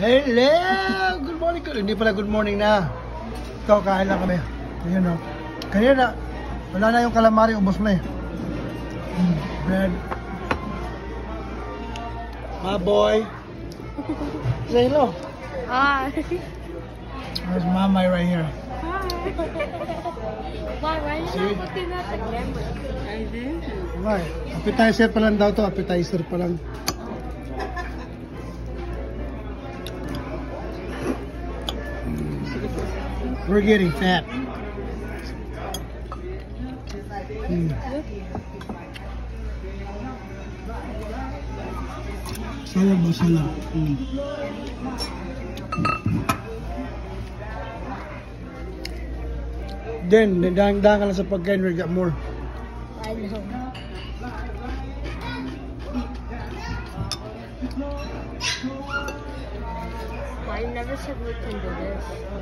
Hello! Good morning. Hindi pala good morning na. Ito, kain lang kami. Ayan o. Kanina, wala na yung calamari, ubos na eh. Bread. My boy. Say hello. Hi. There's Mamay right here. Why are you See? not looking at the camera? I did. Right. Appetizer pa lang daw to. Appetizer pa lang. We're getting fat. Sarap ba sarap? Then, dahan-dahan ka lang sa pagkain, we got more. I know. I never said we can do this.